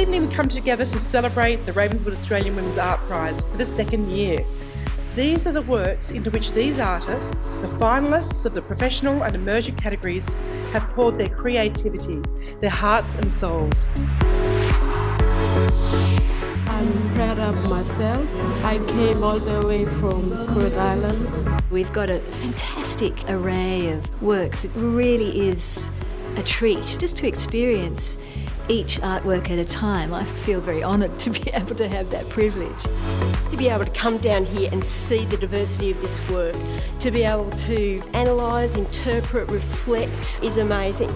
evening we come together to celebrate the Ravenswood Australian Women's Art Prize for the second year. These are the works into which these artists, the finalists of the professional and emerging categories, have poured their creativity, their hearts and souls. I'm proud of myself. I came all the way from Rhode Island. We've got a fantastic array of works. It really is a treat just to experience each artwork at a time. I feel very honoured to be able to have that privilege. To be able to come down here and see the diversity of this work, to be able to analyse, interpret, reflect is amazing.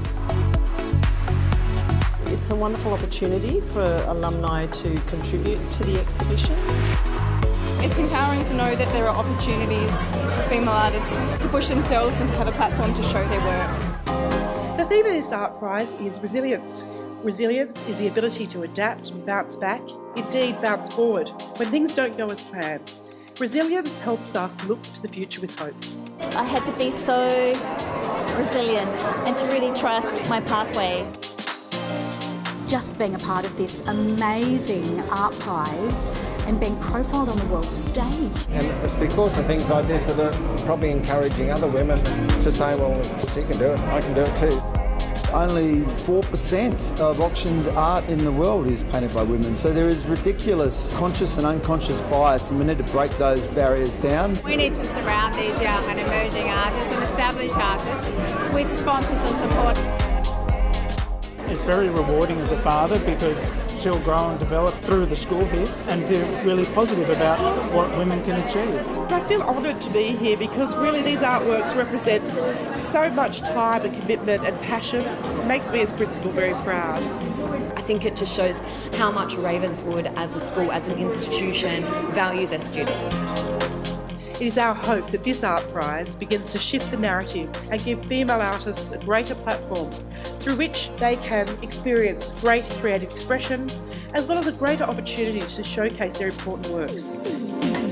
It's a wonderful opportunity for alumni to contribute to the exhibition. It's empowering to know that there are opportunities for female artists to push themselves and to have a platform to show their work. The theme of this art prize is resilience. Resilience is the ability to adapt and bounce back, indeed bounce forward, when things don't go as planned. Resilience helps us look to the future with hope. I had to be so resilient and to really trust my pathway. Just being a part of this amazing art prize and being profiled on the world stage. And it's because of things like this that are probably encouraging other women to say, well, she can do it, I can do it too. Only 4% of auctioned art in the world is painted by women, so there is ridiculous conscious and unconscious bias, and we need to break those barriers down. We need to surround these young and emerging artists and established artists with sponsors and support. It's very rewarding as a father because she'll grow and develop through the school here and feel really positive about what women can achieve. I feel honoured to be here because really these artworks represent so much time and commitment and passion. It makes me as principal very proud. I think it just shows how much Ravenswood as a school, as an institution, values their students. It is our hope that this art prize begins to shift the narrative and give female artists a greater platform through which they can experience great creative expression as well as a greater opportunity to showcase their important works.